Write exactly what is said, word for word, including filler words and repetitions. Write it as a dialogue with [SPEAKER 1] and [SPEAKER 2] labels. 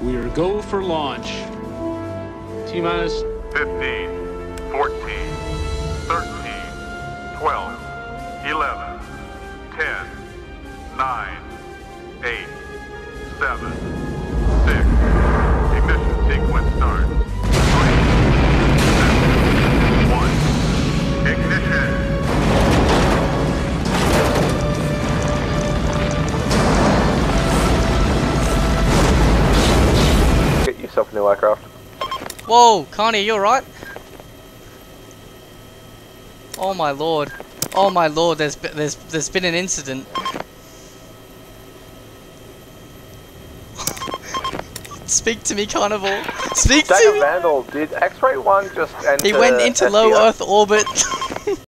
[SPEAKER 1] We are go for launch. T-minus
[SPEAKER 2] fifteen, fourteen, thirteen, twelve, eleven, ten, nine, eight, seven, six. Ignition sequence start. three, two, one. Ignition.
[SPEAKER 3] Get yourself a new aircraft.
[SPEAKER 4] Whoa, Connie, you alright? Oh my lord. Oh my lord, there's been, there's there's been an incident. Speak to me, Carnival. Speak
[SPEAKER 3] Dave
[SPEAKER 4] to me.
[SPEAKER 3] Vandal, did X-Ray one just enter
[SPEAKER 4] He went into
[SPEAKER 3] S D O?
[SPEAKER 4] low Earth orbit.